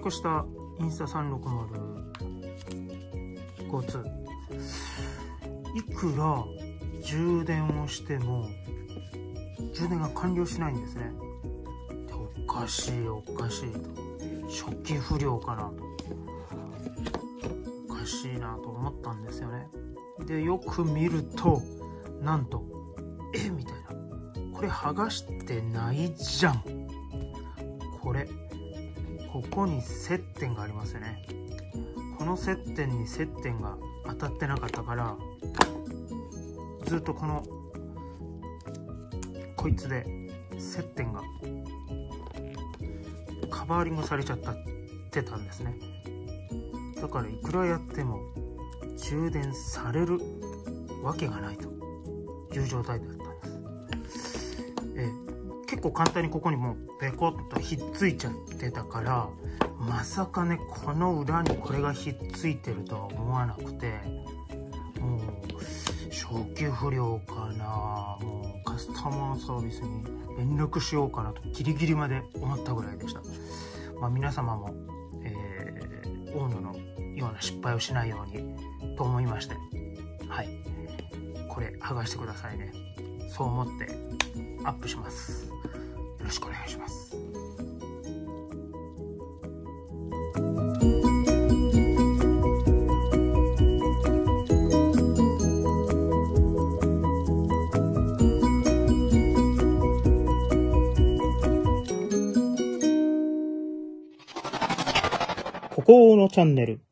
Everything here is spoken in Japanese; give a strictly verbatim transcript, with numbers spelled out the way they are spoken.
約したインスタさんびゃくごツー、いくら充電をしても充電が完了しないんですね。でおかしいおかしいと、初期不良かなと、おかしいなと思ったんですよね。でよく見ると、なんとえみたいな、これ剥がしてないじゃん。これここに接点がありますよね。この接点に接点が当たってなかったから、ずっとこのこいつで接点がカバーリングされちゃったってたんですね。だからいくらやっても充電されるわけがないという状態だったんです。え結構簡単にここにもうペコッとひっついちゃってたから、まさかねこの裏にこれがひっついてるとは思わなくて、もう初期不良かな、もうカスタマーサービスに連絡しようかなとギリギリまで思ったぐらいでした。まあ、皆様も、えー、大野のような失敗をしないようにと思いまして、はい、これ剥がしてくださいね。そう思ってアップします。よろしくお願いします。ここのチャンネル